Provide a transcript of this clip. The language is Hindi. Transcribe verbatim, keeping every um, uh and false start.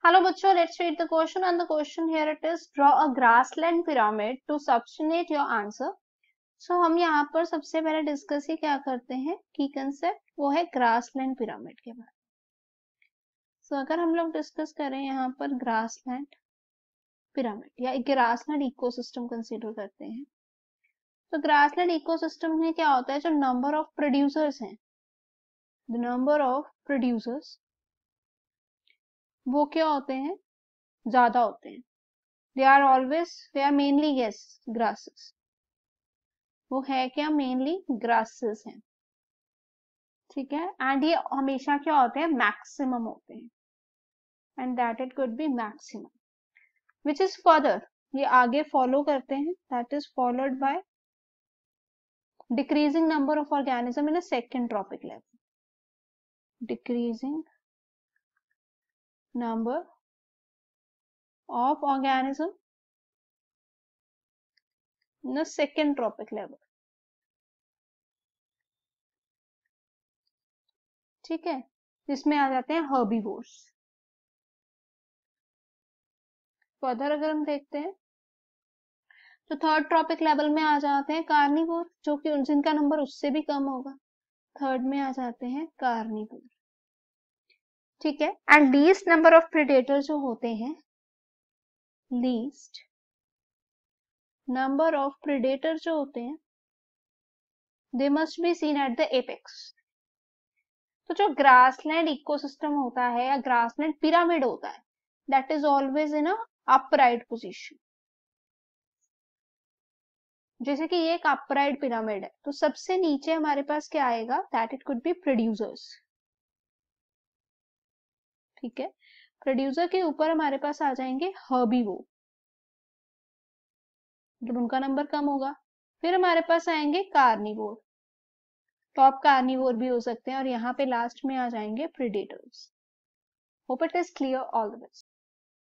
Hello बच्चों, let's read the question and the question here it is draw a grassland pyramid to substantiate your answer. So हम यहाँ पर सबसे पहले डिस्कस ही क्या करते हैं की कंसेप्ट वो है ग्रासलैंड पिरामिड के बारे में. सो so, अगर हम लोग डिस्कस करें यहाँ पर ग्रासलैंड पिरामिड या ग्रासलैंड इकोसिस्टम कंसीडर करते हैं. तो ग्रासलैंड इकोसिस्टम में क्या होता है, जो नंबर ऑफ प्रोड्यूसर्स हैं, द नंबर ऑफ प्रोड्यूसर्स वो क्या होते हैं, ज्यादा होते हैं. They are always they are mainly yes grasses. वो है क्या, मेनली ग्रासेस हैं. ठीक है. एंड ये हमेशा क्या होते हैं, मैक्सिमम होते हैं. And that it could be maximum which is further, ये आगे फॉलो करते हैं, that is followed by decreasing number of organism in a second trophic level. Decreasing number of organism in the second tropic level. ठीक है. जिसमें आ जाते हैं हर्बीवोर्स. फर्दर अगर हम देखते हैं तो थर्ड ट्रॉपिक लेवल में आ जाते हैं कार्निवोर, जो कि जिनका नंबर उससे भी कम होगा. थर्ड में आ जाते हैं कार्निवोर. ठीक है. And least number of predator जो होते हैं, लीस्ट नंबर ऑफ प्रेडेटर जो होते हैं, they must be seen at the apex. तो जो ग्रासलैंड इकोसिस्टम होता है या ग्रासलैंड पिरामिड होता है, that is always in a upright position. जैसे कि ये एक अपराइट पिरामिड है, तो सबसे नीचे हमारे पास क्या आएगा, that it could be producers. ठीक है. प्रोड्यूसर के ऊपर हमारे पास आ जाएंगे हर्बीवोर, मतलब उनका नंबर कम होगा. फिर हमारे पास आएंगे कार्निवोर, टॉप कार्निवोर भी हो सकते हैं, और यहाँ पे लास्ट में आ जाएंगे predators. Hope it is clear. All the best.